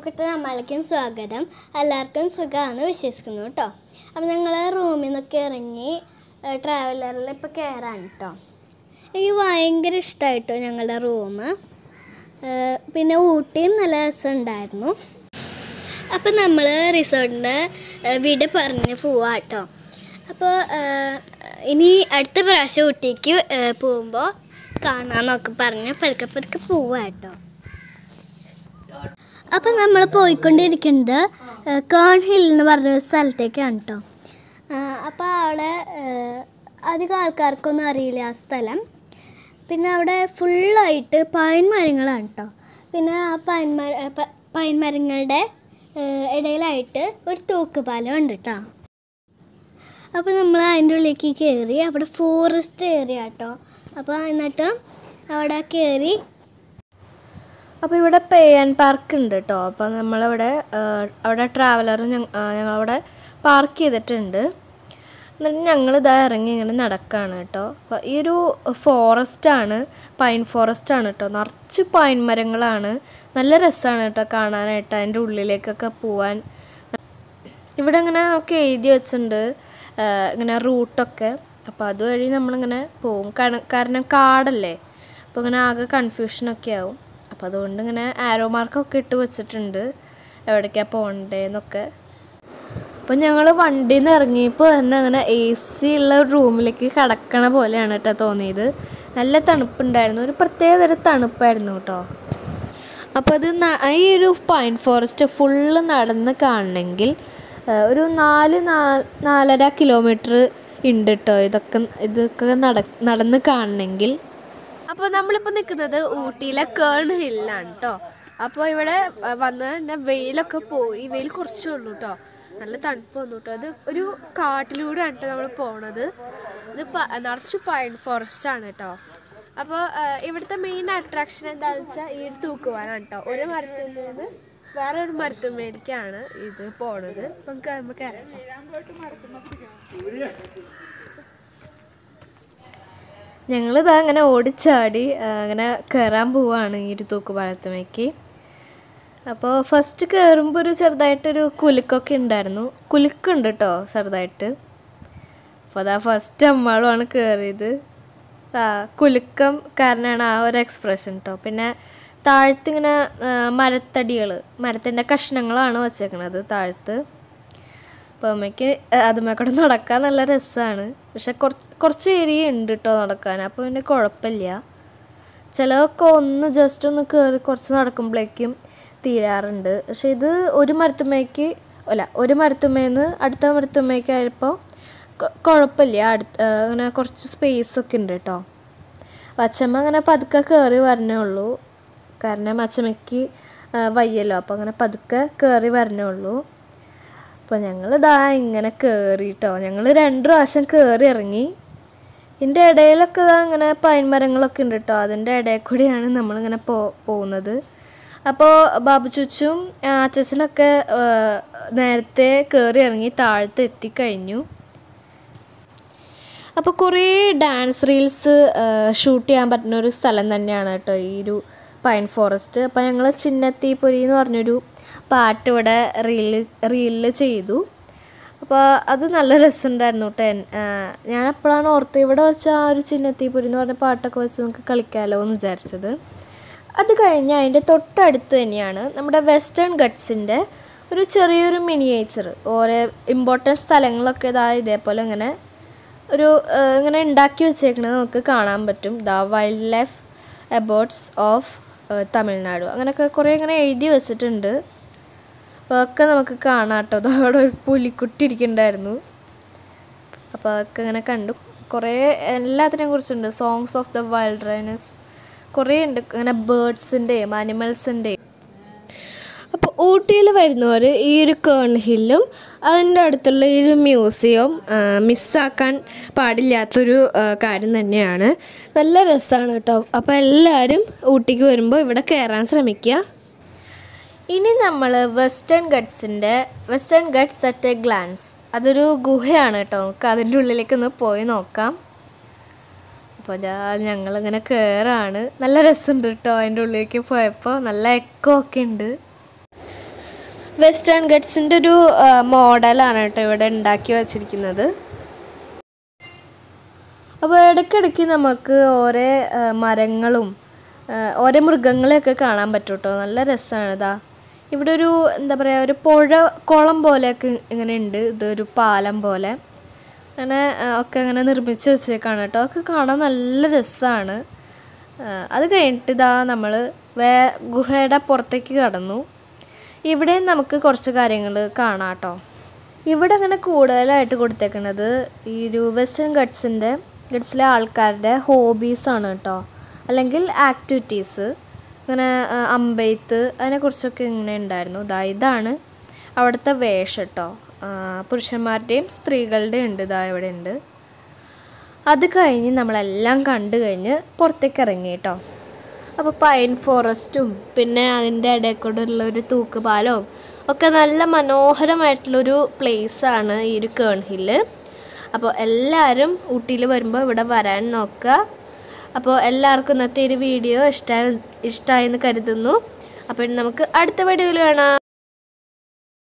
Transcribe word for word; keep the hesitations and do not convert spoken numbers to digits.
നോക്കട്ടെ നമ്മളിലേക്കും സ്വാഗതം. എല്ലാവർക്കും സുഖമാണെന്ന് വിശ്വസിക്കുന്നു കേട്ടോ. അപ്പം ഞങ്ങൾ റൂമിൽ നിന്നൊക്കെ ഇറങ്ങി ട്രാവലറിൽ ഇപ്പോൾ കയറാണ് കേട്ടോ. എനിക്ക് ഭയങ്കര ഇഷ്ടമായിട്ടോ ഞങ്ങളുടെ റൂം. പിന്നെ ഊട്ടിയും നല്ല രസമുണ്ടായിരുന്നു. അപ്പം നമ്മൾ റിസോർട്ടിൻ്റെ വീട് പറഞ്ഞ് പോവാം കേട്ടോ. അപ്പോൾ ഇനി അടുത്ത പ്രാവശ്യം ഊട്ടിക്ക് പോകുമ്പോൾ കാണാമെന്നൊക്കെ പറഞ്ഞ് പതുക്കെ പതുക്കെ പോവാം കേട്ടോ. അപ്പം നമ്മൾ പോയിക്കൊണ്ടിരിക്കുന്നത് കേൺ ഹിൽ എന്ന് പറഞ്ഞൊരു സ്ഥലത്തേക്കാണ് കേട്ടോ. അപ്പോൾ അവിടെ അധികം ആൾക്കാർക്കൊന്നും അറിയില്ല ആ സ്ഥലം. പിന്നെ അവിടെ ഫുള്ളായിട്ട് പൈൻ മരങ്ങളാണ് കേട്ടോ. പിന്നെ ആ പൈൻ മര പൈൻ മരങ്ങളുടെ ഇടയിലായിട്ട് ഒരു തൂക്കുപാലം ഉണ്ട് കേട്ടോ. അപ്പോൾ നമ്മൾ അതിൻ്റെ ഉള്ളിലേക്ക് കയറി. അവിടെ ഫോറസ്റ്റ് ഏരിയ കേട്ടോ. അപ്പോൾ എന്നിട്ട് അവിടെ കയറി. അപ്പോൾ ഇവിടെ പേ ആൻഡ് പാർക്ക് ഉണ്ട് കേട്ടോ. അപ്പോൾ നമ്മളവിടെ അവിടെ ട്രാവലർ ഞങ്ങളവിടെ പാർക്ക് ചെയ്തിട്ടുണ്ട്. എന്നിട്ട് ഞങ്ങളിതാ ഇറങ്ങി ഇങ്ങനെ നടക്കുകയാണ് കേട്ടോ. അപ്പോൾ ഈ ഒരു ഫോറസ്റ്റാണ്, പൈൻ ഫോറസ്റ്റാണ് കേട്ടോ. നിറച്ച് പൈൻ മരങ്ങളാണ്. നല്ല രസമാണ് കേട്ടോ കാണാനായിട്ട്, അതിൻ്റെ ഉള്ളിലേക്കൊക്കെ പോവാൻ. ഇവിടെ ഇങ്ങനെ നമുക്ക് എഴുതി വെച്ചിട്ടുണ്ട് ഇങ്ങനെ റൂട്ടൊക്കെ. അപ്പോൾ അതുവഴി നമ്മളിങ്ങനെ പോവും. കാരണം കാരണം കാടല്ലേ, അപ്പോൾ ഇങ്ങനെ ആകെ കൺഫ്യൂഷനൊക്കെ ആവും. അപ്പോൾ അതുകൊണ്ട് ഇങ്ങനെ ആരോ മാർക്കൊക്കെ ഇട്ട് വെച്ചിട്ടുണ്ട് എവിടേക്കാണ് പോകണ്ടേന്നൊക്കെ. അപ്പോൾ ഞങ്ങൾ വണ്ടിയിൽ നിന്ന് ഇറങ്ങിയപ്പോൾ തന്നെ അങ്ങനെ എ സി ഉള്ള റൂമിലേക്ക് കിടക്കണ പോലെയാണ് കേട്ടോ തോന്നിയത്. നല്ല തണുപ്പുണ്ടായിരുന്നു, ഒരു പ്രത്യേക തരം തണുപ്പായിരുന്നു കേട്ടോ. അപ്പോൾ അത് ഈ ഒരു പൈൻ ഫോറസ്റ്റ് ഫുള്ള് നടന്ന് കാണണമെങ്കിൽ ഒരു നാല് നാലര കിലോമീറ്റർ ഉണ്ട് കേട്ടോ. ഇതൊക്കെ ഇതൊക്കെ നട നടന്ന് കാണണമെങ്കിൽ. അപ്പോൾ നമ്മളിപ്പോൾ നിൽക്കുന്നത് ഊട്ടിയിലെ കേൺ ഹില്ലാണ് കേട്ടോ. അപ്പോൾ ഇവിടെ വന്ന് തന്നെ വെയിലൊക്കെ പോയി, വെയിൽ കുറച്ചേ ഉള്ളൂ കേട്ടോ. നല്ല തണുപ്പ് വന്നു കേട്ടോ. അത് ഒരു കാട്ടിലൂടെയാണ് കേട്ടോ നമ്മൾ പോണത്. ഇത് നിറച്ച് പൈൻ ഫോറസ്റ്റ് ആണ് കേട്ടോ. അപ്പോൾ ഇവിടുത്തെ മെയിൻ അട്രാക്ഷൻ എന്താണെന്ന് വെച്ചാൽ ഈ ഒരു തൂക്കുപാലാണ് കേട്ടോ. ഒരു മരത്തിൽ നിന്ന് വേറെ ഒരു മരത്തുമ്മേലേക്കാണ് ഇത് പോണത്. നമുക്ക് നമുക്ക് ഞങ്ങളിതാ അങ്ങനെ ഓടിച്ചാടി അങ്ങനെ കയറാൻ പോവാണ് ഈ ഒരു തൂക്കുപാലത്തുമേക്ക്. അപ്പോൾ ഫസ്റ്റ് കയറുമ്പോൾ ഒരു ചെറുതായിട്ടൊരു കുലുക്കൊക്കെ ഉണ്ടായിരുന്നു. കുലുക്കുണ്ട് കേട്ടോ ചെറുതായിട്ട്. അപ്പോൾ അതാ ഫസ്റ്റ് അമ്മാളുമാണ് കയറിയത്. ആ കുലുക്കം കാരണമാണ് ആ ഒരു എക്സ്പ്രഷൻ കേട്ടോ. പിന്നെ താഴത്തിങ്ങനെ മരത്തടികൾ, മരത്തിൻ്റെ കഷ്ണങ്ങളാണ് വച്ചേക്കണത് താഴത്ത്. അപ്പോൾ അമ്മയ്ക്ക് അതുമ്മേക്കൂടെ നടക്കാൻ നല്ല രസമാണ്. പക്ഷെ കുറച്ച് കുറച്ച് ഏരിയ ഉണ്ട് കേട്ടോ നടക്കാൻ. അപ്പോൾ പിന്നെ കുഴപ്പമില്ല. ചിലതൊക്കെ ഒന്ന് ജസ്റ്റ് ഒന്ന് കയറി കുറച്ച് നടക്കുമ്പോഴേക്കും തീരാറുണ്ട്. പക്ഷെ ഇത് ഒരു മരത്തുമ്മയ്ക്ക് അല്ല ഒരു മരത്തുമ്മേന്ന് അടുത്ത മരത്തുമ്മയ്ക്ക് ആയപ്പോൾ കുഴപ്പമില്ല. അടുത്ത അങ്ങനെ കുറച്ച് സ്പേസൊക്കെ ഉണ്ട് കേട്ടോ. അച്ചമ്മ അങ്ങനെ പതുക്കെ കയറി വരണേ ഉള്ളൂ. കാരണം അച്ചമ്മയ്ക്ക് വയ്യല്ലോ. അപ്പോൾ അങ്ങനെ പതുക്കെ കയറി വരണേ ഉള്ളൂ. അപ്പോൾ ഞങ്ങളിതാ ഇങ്ങനെ കയറി കേട്ടോ. ഞങ്ങൾ രണ്ട് പ്രാവശ്യം കയറി ഇറങ്ങി. ഇതിൻ്റെ ഇടയിലൊക്കെ ഇതാ ഇങ്ങനെ പൈൻ മരങ്ങളൊക്കെ ഉണ്ട് കേട്ടോ. അതിൻ്റെ ഇടയിൽ കൂടിയാണ് നമ്മളിങ്ങനെ പോ പോകുന്നത്. അപ്പോൾ ബാബു ചുച്ചും അച്ഛനൊക്കെ നേരത്തെ കയറി ഇറങ്ങി താഴത്ത് എത്തിക്കഴിഞ്ഞു. അപ്പോൾ കുറേ ഡാൻസ് റീൽസ് ഷൂട്ട് ചെയ്യാൻ പറ്റുന്ന ഒരു സ്ഥലം തന്നെയാണ് കേട്ടോ ഈ ഒരു പൈൻ ഫോറസ്റ്റ്. അപ്പോൾ ഞങ്ങൾ ചിന്നത്തിപ്പൊരി എന്ന് പറഞ്ഞൊരു പാട്ട് ഇവിടെ റീല് റീലിൽ ചെയ്തു. അപ്പോൾ അത് നല്ല രസമുണ്ടായിരുന്നു കേട്ടോ. ഞാൻ അപ്പോഴാണ് ഓർത്ത് ഇവിടെ വെച്ച് ആ ഒരു ചിന്നത്തിപ്പൊരി എന്ന് പറഞ്ഞ പാട്ടൊക്കെ വെച്ച് നമുക്ക് കളിക്കാമല്ലോ എന്ന് വിചാരിച്ചത്. അത് കഴിഞ്ഞ് അതിൻ്റെ തൊട്ടടുത്ത് തന്നെയാണ് നമ്മുടെ വെസ്റ്റേൺ ഗട്ട്സിൻ്റെ ഒരു ചെറിയൊരു മിനിയേച്ചർ. ഓരോ ഇമ്പോർട്ടൻറ്റ് സ്ഥലങ്ങളൊക്കെ ഇതാ ഇതേപോലെ ഇങ്ങനെ ഒരു ഇങ്ങനെ ഉണ്ടാക്കി വെച്ചേക്കണത് നമുക്ക് കാണാൻ പറ്റും. The wild life abodes of Tamil Nadu അങ്ങനെയൊക്കെ കുറേ ഇങ്ങനെ എഴുതി വെച്ചിട്ടുണ്ട്. അപ്പോൾ അതൊക്കെ നമുക്ക് കാണാം കേട്ടോ. അതവിടെ ഒരു പുലിക്കുട്ടി ഇരിക്കുന്നുണ്ടായിരുന്നു. അപ്പോൾ അതൊക്കെ ഇങ്ങനെ കണ്ടു. കുറേ എല്ലാത്തിനെയും കുറിച്ചുണ്ട്. Songs of the wild rhinos കുറേ ഉണ്ട്. അങ്ങനെ ബേർഡ്സിൻ്റെയും ആനിമൽസിൻ്റെയും. അപ്പോൾ ഊട്ടിയിൽ വരുന്നവർ ഈ ഒരു കേൺ ഹില്ലും അതിൻ്റെ അടുത്തുള്ള ഈ ഒരു മ്യൂസിയം മിസ്സാക്കാൻ പാടില്ലാത്തൊരു കാര്യം തന്നെയാണ്. നല്ല രസമാണ് കേട്ടോ. അപ്പോൾ എല്ലാവരും ഊട്ടിക്ക് വരുമ്പോൾ ഇവിടെ കയറാൻ ശ്രമിക്കുക. ഇനി നമ്മൾ വെസ്റ്റേൺ ഗട്ട്സിൻ്റെ Western Ghats at a glance, അതൊരു ഗുഹയാണ് കേട്ടോ. നമുക്ക് അതിൻ്റെ ഉള്ളിലേക്കൊന്ന് പോയി നോക്കാം. അപ്പോൾ ഞങ്ങളിങ്ങനെ കയറാണ്. നല്ല രസമുണ്ട് കേട്ടോ. അതിൻ്റെ ഉള്ളിലേക്ക് പോയപ്പോൾ നല്ല എക്കോ ഒക്കെ ഉണ്ട്. വെസ്റ്റേൺ ഗട്ട്സിൻ്റെ ഒരു മോഡലാണ് കേട്ടോ ഇവിടെ ഉണ്ടാക്കി വച്ചിരിക്കുന്നത്. അപ്പോൾ ഇടയ്ക്കിടയ്ക്ക് നമുക്ക് ഓരോ മരങ്ങളും ഓരോ മൃഗങ്ങളെയൊക്കെ കാണാൻ പറ്റും കേട്ടോ. നല്ല രസമാണ്. ഇതാ ഇവിടെ ഒരു എന്താ പറയുക, ഒരു പുഴ കുളം പോലെയൊക്കെ ഇങ്ങനെ ഉണ്ട്. ഇതൊരു പാലം പോലെ അങ്ങനെ ഒക്കെ ഇങ്ങനെ നിർമ്മിച്ച് വെച്ചേക്കാണ് കേട്ടോ. അതൊക്കെ കാണാൻ നല്ല രസമാണ്. അത് കഴിഞ്ഞിട്ട് ഇതാ നമ്മൾ വേ ഗുഹയുടെ പുറത്തേക്ക് കടന്നു. ഇവിടെ നമുക്ക് കുറച്ച് കാര്യങ്ങൾ കാണാം കേട്ടോ. ഇവിടെ അങ്ങനെ കൂടുതലായിട്ട് കൊടുത്തേക്കുന്നത് ഈ ഒരു വെസ്റ്റേൺ ഗട്ട്സിൻ്റെ ഗട്ട്സിലെ ആൾക്കാരുടെ ഹോബീസാണ് കേട്ടോ, അല്ലെങ്കിൽ ആക്ടിവിറ്റീസ്. ഇങ്ങനെ അമ്പെയ്ത്ത് അതിനെക്കുറിച്ചൊക്കെ ഇങ്ങനെ ഉണ്ടായിരുന്നു. ഇതാ ഇതാണ് അവിടുത്തെ വേഷം കേട്ടോ. പുരുഷന്മാരുടെയും സ്ത്രീകളുടെയും ഉണ്ട്. ഇതാ ഇവിടെ ഉണ്ട്. അത് കഴിഞ്ഞ് നമ്മളെല്ലാം കണ്ടു കഴിഞ്ഞ് പുറത്തേക്ക് ഇറങ്ങി കേട്ടോ. അപ്പോൾ പൈൻ ഫോറസ്റ്റും പിന്നെ അതിൻ്റെ ഇടയിൽ കൂടെ ഉള്ള ഒരു തൂക്കുപാലവും ഒക്കെ നല്ല മനോഹരമായിട്ടുള്ളൊരു പ്ലേസാണ് ഈ ഒരു കേൺ ഹില്ല്. അപ്പോൾ എല്ലാവരും ഊട്ടിയിൽ വരുമ്പോൾ ഇവിടെ വരാൻ നോക്കുക. അപ്പോൾ എല്ലാവർക്കും ഇന്നത്തെ ഒരു വീഡിയോ ഇഷ്ടമായി ഇഷ്ടമായെന്ന് കരുതുന്നു. അപ്പോൾ നമുക്ക് അടുത്ത വീഡിയോയിൽ കാണാം.